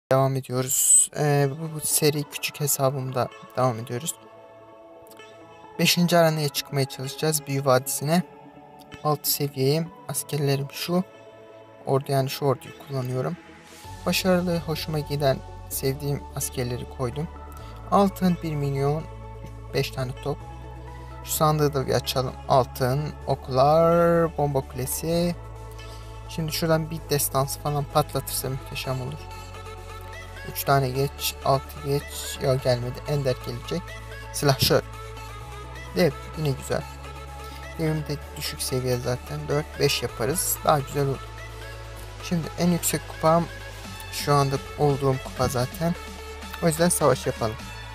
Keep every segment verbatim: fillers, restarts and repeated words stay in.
Devam ediyoruz. Ee, bu, bu seri küçük hesabımda devam ediyoruz. Beşinci aranaya çıkmaya çalışacağız. Büyü Vadisi'ne. altı seviyeyim. Askerlerim şu. Ordu yani şu orduyu kullanıyorum. Başarılı, hoşuma giden, sevdiğim askerleri koydum. Altın bir milyon. beş tane top. Şu sandığı da bir açalım. Altın, oklar, bomba kulesi. Şimdi şuradan bir destansı falan patlatırsa muhteşem olur. üç tane geç, altı geç. Ya gelmedi. Ender gelecek. Silahşör. Dev yine güzel. Devim de düşük seviye zaten. dört beş yaparız. Daha güzel olur. Şimdi en yüksek kupam şu anda olduğum kupa zaten. O yüzden savaş yapalım.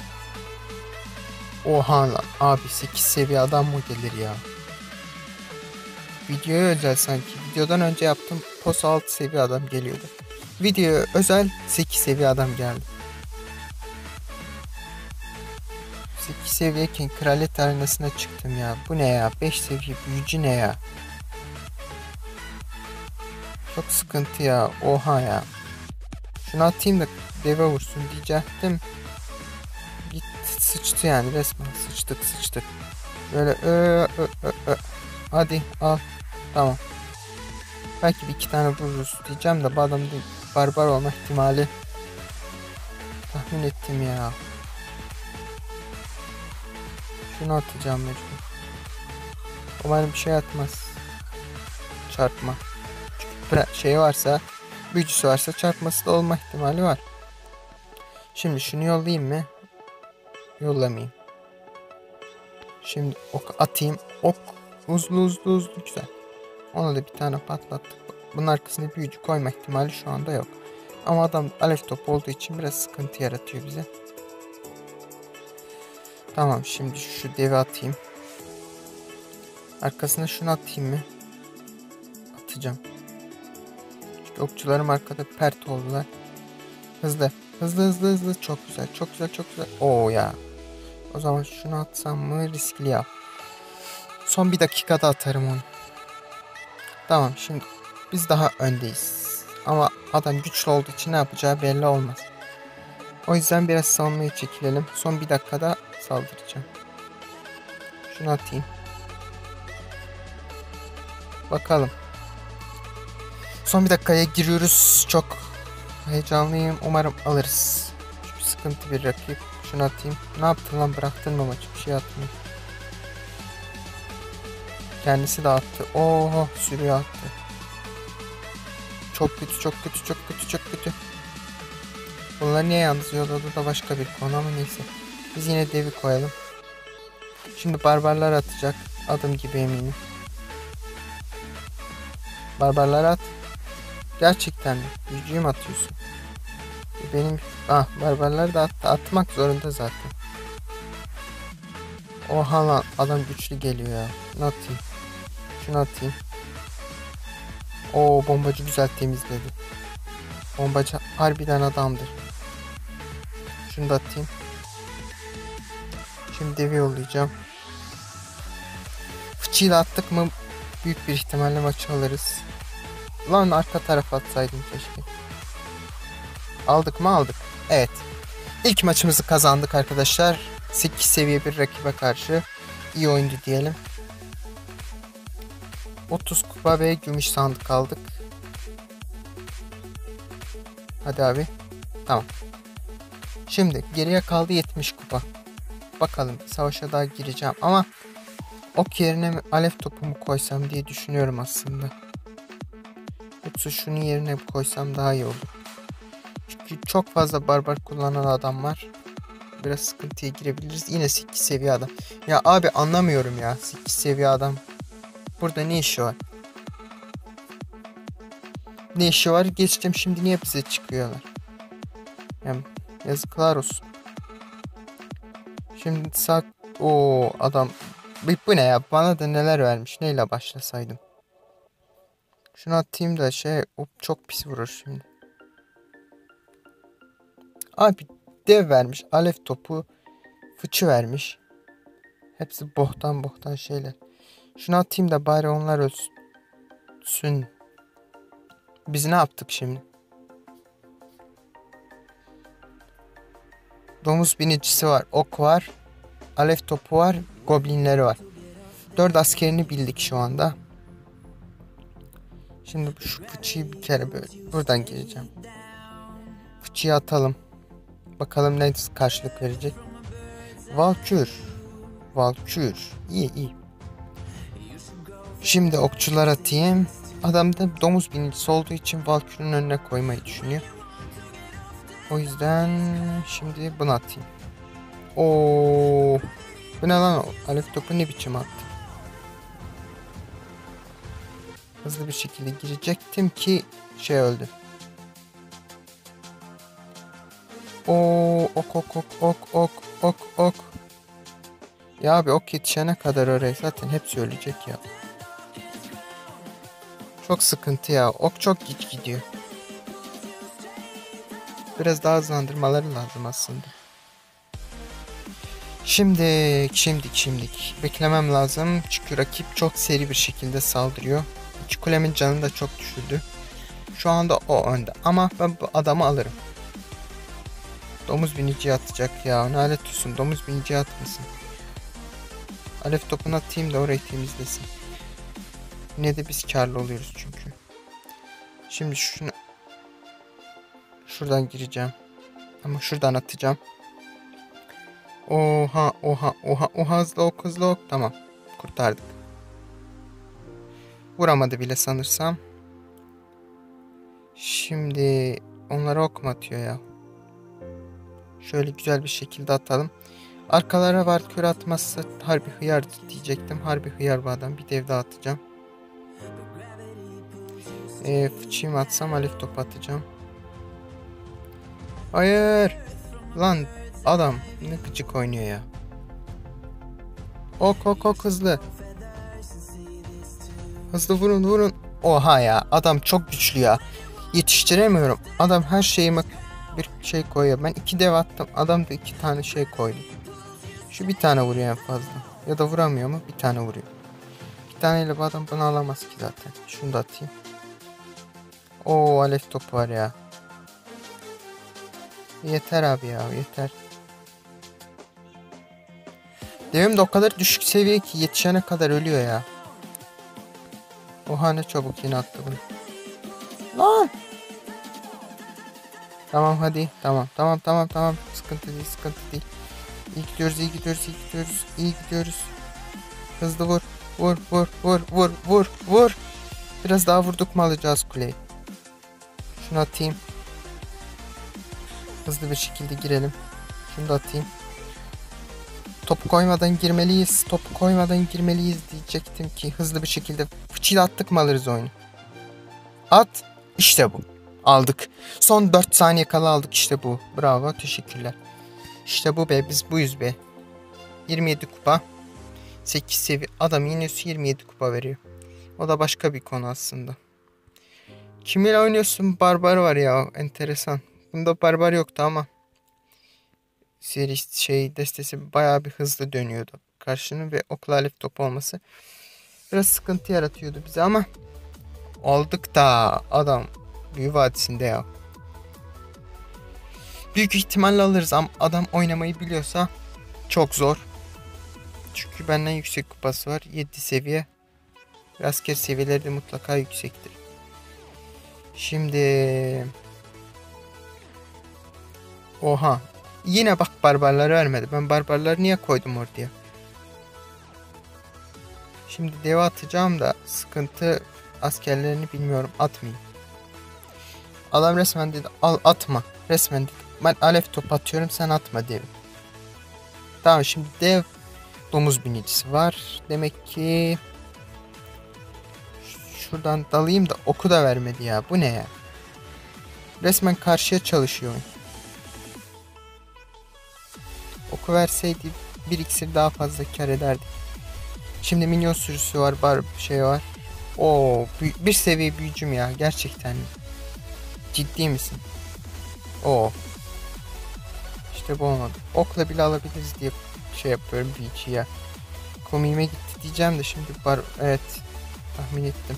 Oha lan. Abi sekiz seviye adam mı gelir ya? Videoya özel sanki. Videodan önce yaptım. Pos altı seviye adam geliyordu. Videoya özel sekiz seviye adam geldi. sekiz seviyeyken kraliyet arenasına çıktım ya. Bu ne ya? beş seviye büyücü ne ya? Çok sıkıntı ya. Oha ya. Şunu atayım da deve vursun diyecektim. Git sıçtı yani resmen. Sıçtık sıçtık. Böyle ö, ö, ö, ö. Hadi al. Tamam. Belki bir iki tane vururuz diyeceğim de bu adamın barbar olma ihtimali tahmin ettim ya. Şunu atacağım mecbur. Umarım bir şey atmaz. Çarpma. Çünkü şey varsa, büyücüsü varsa çarpması da olma ihtimali var. Şimdi şunu yollayayım mı? Yollamayayım. Şimdi ok atayım. Ok uzun uzun uzun güzel. Ona da bir tane patlattık. Bunun arkasına büyücü koyma ihtimali şu anda yok. Ama adam alev topu olduğu için biraz sıkıntı yaratıyor bize. Tamam, şimdi şu devi atayım. Arkasına şunu atayım mı? Atacağım. Çünkü okçularım arkada pert oldular. Hızlı. Hızlı hızlı hızlı. Çok güzel. Çok güzel. Çok güzel. Oo ya. O zaman şunu atsam mı? Riskli ya. Son bir dakikada atarım onu. Tamam, şimdi biz daha öndeyiz. Ama adam güçlü olduğu için ne yapacağı belli olmaz. O yüzden biraz savunmaya çekilelim. Son bir dakikada saldıracağım. Şunu atayım. Bakalım. Son bir dakikaya giriyoruz. Çok heyecanlıyım. Umarım alırız. Çünkü sıkıntı bir rakip. Şunu atayım. Ne yaptın lan? Bıraktın mı maçı? Bir şey atmıyor. Kendisi de attı. Oho, sürüyor attı. Çok kötü, çok kötü, çok kötü, çok kötü. Bunlar niye yalnız yolladı da başka bir konu ama neyse. Biz yine devi koyalım. Şimdi barbarlar atacak. Adım gibi eminim. Barbarlar at. Gerçekten mi? Büyücüyü mü atıyorsun? Benim... Ah, barbarlar da attı. Atmak zorunda zaten. Oha lan, adam güçlü geliyor ya. Şunu atayım. Şunu atayım. Oo, bombacı güzel temizledi. Bombacı harbiden adamdır. Şunu da atayım. Şimdi devi yollayacağım. Fıçıyı da attık mı büyük bir ihtimalle maçı alırız. Lan arka tarafa atsaydım keşke. Aldık mı? Aldık. Evet. İlk maçımızı kazandık arkadaşlar. sekiz seviye bir rakibe karşı. İyi oyundu diyelim. otuz kupa ve gümüş sandık aldık. Hadi abi. Tamam. Şimdi geriye kaldı yetmiş kupa. Bakalım, savaşa daha gireceğim ama ok yerine mi alev topumu koysam diye düşünüyorum aslında. Yoksa şunun yerine koysam daha iyi olur. Çünkü çok fazla barbar kullanan adam var. Biraz sıkıntıya girebiliriz. Yine sekiz seviye adam. Ya abi anlamıyorum ya. sekiz seviye adam. Burada ne işi var? Ne işi var? Geçtim, şimdi niye bize çıkıyorlar? Yani yazıklar olsun. Şimdi saat... Oo adam... Bu ne ya? Bana da neler vermiş. Neyle başlasaydım? Şunu atayım da şey... O çok pis vurur şimdi. Abi dev vermiş. Alev topu. Fıçı vermiş. Hepsi bohtan bohtan şeyler. Şunu atayım da bari onlar ölsün. Biz ne yaptık şimdi? Domuz binicisi var. Ok var. Alev topu var. Goblinleri var. Dört askerini bildik şu anda. Şimdi şu fıçıyı bir kere böyle buradan gireceğim. Fıçıyı atalım. Bakalım ne karşılık verecek. Valkür. Valkür. İyi iyi. Şimdi okçular atayım. Adam da domuz binicisi olduğu için Valkür'ün önüne koymayı düşünüyor. O yüzden şimdi bunu atayım. Oo, bu ne lan? Alev topu ne biçim attı? Hızlı bir şekilde girecektim ki şey öldü. Oo, ok ok ok ok ok ok ok. Ya abi ok yetişene kadar oraya zaten hepsi ölecek ya. Çok sıkıntı ya. Ok çok geç gidiyor. Biraz daha hızlandırmaları lazım aslında. Şimdi, şimdi, şimdi. Beklemem lazım. Çünkü rakip çok seri bir şekilde saldırıyor. İki kulemin canını da çok düşürdü. Şu anda o önde. Ama ben bu adamı alırım. Domuz biniciye atacak ya. Lanet olsun. Domuz biniciye atmasın. Alev topunu atayım da orayı temizlesin. Yine de biz karlı oluyoruz çünkü. Şimdi şunu... Şuradan gireceğim. Ama şuradan atacağım. Oha oha oha oha hızlı ok hızlı ok. Tamam. Kurtardık. Vuramadı bile sanırsam. Şimdi onlara ok mu atıyor ya? Şöyle güzel bir şekilde atalım. Arkalara Valkür atmazsa harbi hıyar diyecektim. Harbi hıyar bu adam. Bir dev daha atacağım. Ee, fıçıyı atsam alev topu atacağım. Hayır. Lan adam ne gıcık oynuyor ya. Ok ok ok hızlı. Hızlı vurun vurun. Oha ya adam çok güçlü ya. Yetiştiremiyorum. Adam her şeyime bir şey koyuyor. Ben iki dev attım. Adam da iki tane şey koydu. Şu bir tane vuruyor en fazla. Ya da vuramıyor mu? Bir tane vuruyor. Bir taneyle bu adam bunu alamaz ki zaten. Şunu da atayım. Oo alev topu var ya. Yeter abi ya yeter. Devim de o kadar düşük seviye ki yetişene kadar ölüyor ya. Oha ne çabuk yine attı bunu. Lan. Tamam hadi. Tamam tamam tamam tamam. Sıkıntı değil sıkıntı değil. İyi gidiyoruz iyi gidiyoruz iyi gidiyoruz. İyi gidiyoruz. Hızlı vur. Vur vur vur vur vur vur. Biraz daha vurduk mu alacağız kuleyi. Şunu atayım. Hızlı bir şekilde girelim. Şunu da atayım. Topu koymadan girmeliyiz. Topu koymadan girmeliyiz diyecektim ki hızlı bir şekilde fıçıyla attık mı alırız oyunu. At. İşte bu. Aldık. Son dört saniye kala aldık işte bu. Bravo teşekkürler. İşte bu be biz buyuz be. yirmi yedi kupa. sekiz seviye. Adam yine yirmi yedi kupa veriyor. O da başka bir konu aslında. Kiminle oynuyorsun? Barbar var ya enteresan. Bunda barbar yoktu ama. Seri şey destesi bayağı bir hızlı dönüyordu karşının ve okla alev topu olması biraz sıkıntı yaratıyordu bize ama aldık da adam Büyü Vadisi'nde ya. Büyük ihtimalle alırız ama adam oynamayı biliyorsa çok zor. Çünkü benden yüksek kupası var. yedi seviye. Asker seviyeleri de mutlaka yüksektir. Şimdi oha. Yine bak barbarları vermedi. Ben barbarları niye koydum oraya? Şimdi deve atacağım da sıkıntı askerlerini bilmiyorum. Atmayayım. Adam resmen dedi al atma. Resmen dedi. Ben alev top atıyorum sen atma devi. Tamam şimdi dev domuz binicisi var. Demek ki şuradan dalayım da oku da vermedi ya. Bu ne ya? Resmen karşıya çalışıyor. Oku verseydi bir iksir daha fazla kar ederdik. Şimdi minyon sürüsü var, bar şey var. Oo, bir seviye büyücüm ya gerçekten. Ciddi misin? Oo. İşte bu olmadı. Okla bile alabiliriz diye şey yapıyorum büyücü ya. Komiğime gitti diyeceğim de şimdi bar evet tahmin ettim.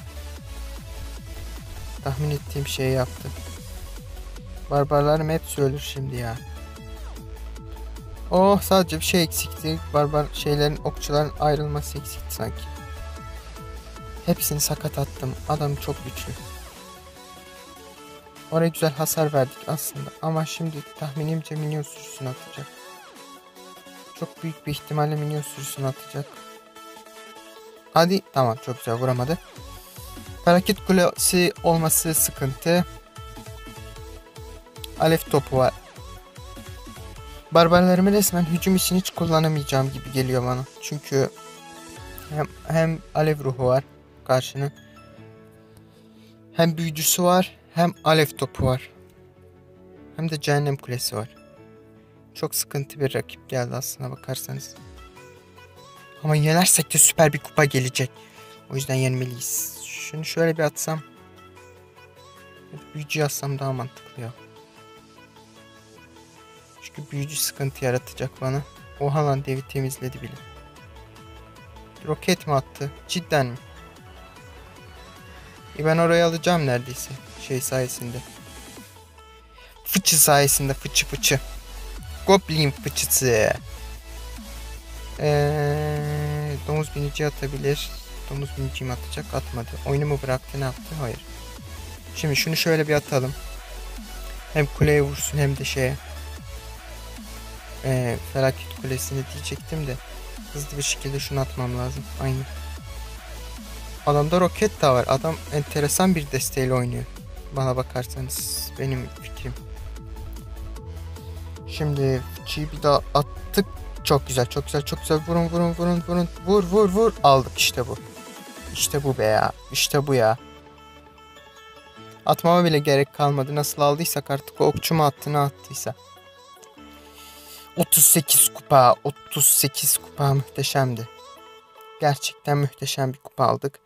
Tahmin ettiğim şeyi yaptı. Barbarlarım hepsi ölür şimdi ya. Oh, sadece bir şey eksikti. Barbar şeylerin, okçuların ayrılması eksikti sanki. Hepsini sakat attım. Adam çok güçlü. Oraya güzel hasar verdik aslında. Ama şimdi tahminimce minyon sürüsünü atacak. Çok büyük bir ihtimalle minyon sürüsünü atacak. Hadi, tamam, çok güzel, vuramadı. Felaket kulesi olması sıkıntı. Alev topu var. Barbarlarımı resmen hücum için hiç kullanamayacağım gibi geliyor bana. Çünkü hem, hem alev ruhu var karşının. Hem büyücüsü var, hem alev topu var. Hem de cehennem kulesi var. Çok sıkıntı bir rakip geldi aslına bakarsanız. Ama yenersek de süper bir kupa gelecek. O yüzden yenmeliyiz. Şunu şöyle bir atsam. Büyücü atsam daha mantıklı ya. Çünkü büyücü sıkıntı yaratacak bana. Oha lan, devi temizledi bile. Roket mi attı? Cidden mi? E ben orayı alacağım neredeyse. Şey sayesinde. Fıçı sayesinde, fıçı fıçı. Goblin fıçısı. Ee, domuz binici atabilir. Domuz binici mi atacak? Atmadı. Oyunu mu bıraktı, ne yaptı? Hayır. Şimdi şunu şöyle bir atalım. Hem kuleye vursun hem de şeye. Ee, felaket kulesini diyecektim de. Hızlı bir şekilde şunu atmam lazım. Aynı. Adamda roket de var. Adam enteresan bir desteğiyle oynuyor. Bana bakarsanız, benim fikrim. Şimdi fıçıyı bir daha attık. Çok güzel, çok güzel, çok güzel. Vurun, vurun, vurun, vurun. Vur, vur, vur. Aldık, işte bu. İşte bu be ya. İşte bu ya. Atmama bile gerek kalmadı. Nasıl aldıysak artık, o okçu mu attı, ne attıysa. otuz sekiz kupa. otuz sekiz kupa muhteşemdi. Gerçekten muhteşem bir kupa aldık.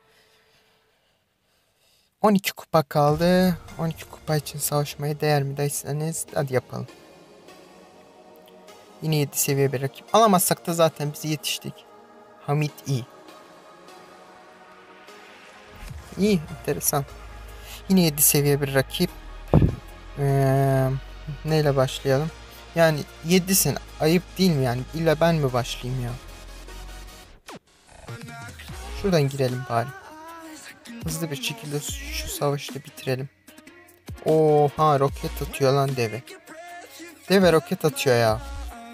on iki kupa kaldı. on iki kupa için savaşmaya değer mi derseniz hadi yapalım. Yine yedi seviye bir rakip. Alamazsak da zaten biz yetiştik. Hamit iyi. İyi, enteresan. Yine yedi seviye bir rakip. Ee, neyle başlayalım? Yani yedisin. Ayıp değil mi yani? İlla ben mi başlayayım ya? Şuradan girelim bari. Hızlı bir şekilde şu savaşı da bitirelim. Oha, roket atıyor lan deve. Deve roket atıyor ya.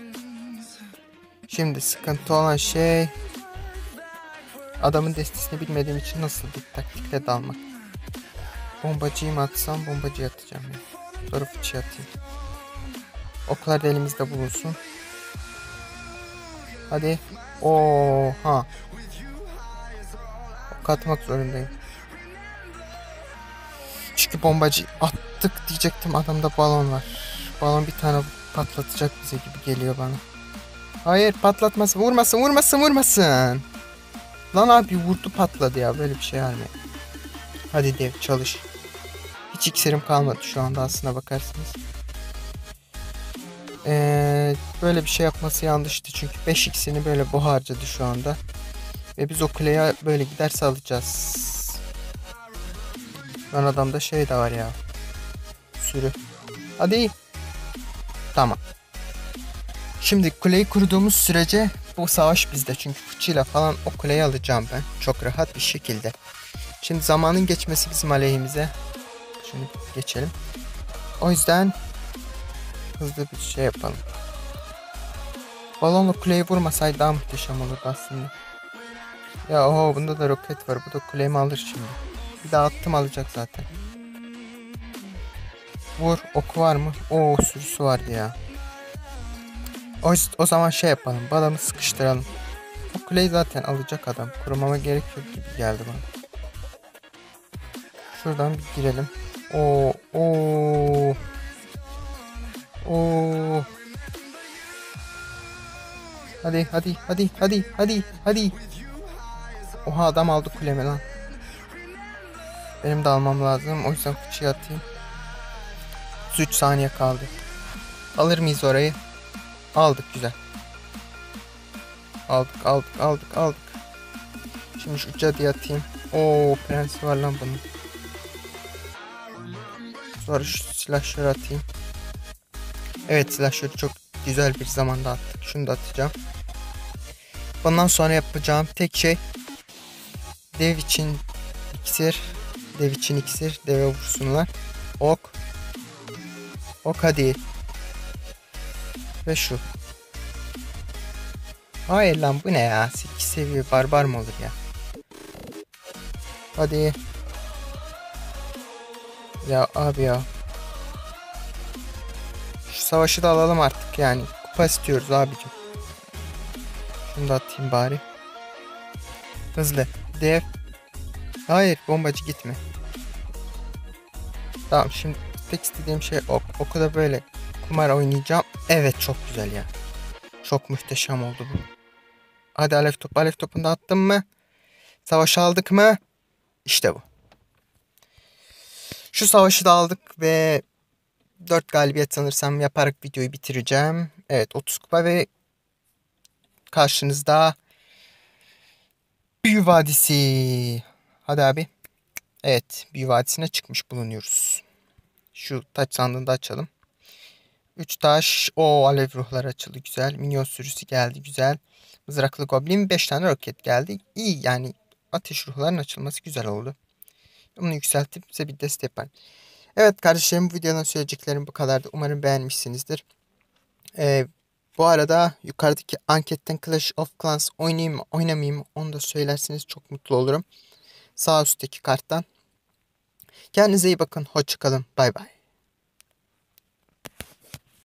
Şimdi sıkıntı olan şey, adamın destesini bilmediğim için nasıl bir taktikle dalmak. Bombacıyı mı atsam? Bombacıyı atacağım ya. Sonra fıçıyı atayım. Oklar da elimizde bulunsun. Hadi. Oha. Ok atmak zorundayım. Çünkü bombacı attık diyecektim, adamda balon var. Balon bir tane patlatacak bize gibi geliyor bana. Hayır, patlatmasın, vurmasın, vurmasın, vurmasın. Lan abi, vurdu patladı ya, böyle bir şey var mı? Hadi dev, çalış. Hiç iksirim kalmadı şu anda aslına bakarsınız. Ee, böyle bir şey yapması yanlıştı çünkü beş x'ini böyle bu harcadı şu anda. Ve biz o kuleye böyle giderse alacağız. Lan adamda şey de var ya. Sürü. Hadi. Tamam. Şimdi kuleyi kurduğumuz sürece bu savaş bizde. Çünkü fıçıyla falan o kuleyi alacağım ben. Çok rahat bir şekilde. Şimdi zamanın geçmesi bizim aleyhimize. Şunu geçelim. O yüzden hızlı bir şey yapalım. Balonla kuleyi vurmasaydı daha muhteşem olurdu aslında. Ya oho, bunda da roket var. Bu da kulemi alır şimdi. Bir daha attım, alacak zaten. Vur. Oku var mı? Oo, sürüsü vardı ya. O, o zaman şey yapalım. Bu adamı sıkıştıralım. O kuleyi zaten alacak adam. Kurumama gerek yok gibi geldi bana. Şuradan bir girelim. Oo, oo. Oo. Hadi, hadi, hadi, hadi, hadi, hadi. Oha, adam aldı kulemi lan. Benim de almam lazım. O yüzden fıçıyı atayım. otuz üç saniye kaldı. Alır mıyız orayı? Aldık, güzel. Aldık, aldık, aldık, aldık. Şimdi şu cadıya atayım. Oo, prens var lan bunun. Sonra şu silahşörü atayım. Evet, silahşörü çok güzel bir zamanda attık. Şunu da atacağım. Bundan sonra yapacağım tek şey dev için iksir. Dev için iksir. Deve vursunlar. Ok. Ok hadi. Ve şu. Hayır lan, bu ne ya? sekiz seviye barbar mı olur ya? Hadi. Ya abi ya. Şu savaşı da alalım artık yani. Kupa istiyoruz abicim. Şunu da atayım bari. Hızlı. Dev. Hayır, bombacı gitme. Tamam, şimdi tek istediğim şey ok. Oku da böyle kumar oynayacağım. Evet, çok güzel ya. Çok muhteşem oldu bu. Hadi alev topu. Alev topunu da attım mı? Savaşı aldık mı? İşte bu. Şu savaşı da aldık ve dört galibiyet sanırsam yaparak videoyu bitireceğim. Evet, otuz kupa ve karşınızda Büyü Vadisi. Hadi abi. Evet, Büyü Vadisi'ne çıkmış bulunuyoruz. Şu taç sandığını da açalım. üç taş. O alev ruhları açıldı, güzel. Minyon sürüsü geldi, güzel. Mızraklı goblin, beş tane roket geldi. İyi yani, ateş ruhlarının açılması güzel oldu. Bunu yükseltip size bir deste yapar. Evet kardeşlerim, bu videodan söyleyeceklerim bu kadardı. Umarım beğenmişsinizdir. Ee, bu arada yukarıdaki anketten Clash of Clans oynayayım mı oynamayayım mı onu da söylerseniz çok mutlu olurum. Sağ üstteki karttan. Kendinize iyi bakın. Hoşça kalın. Bay bay.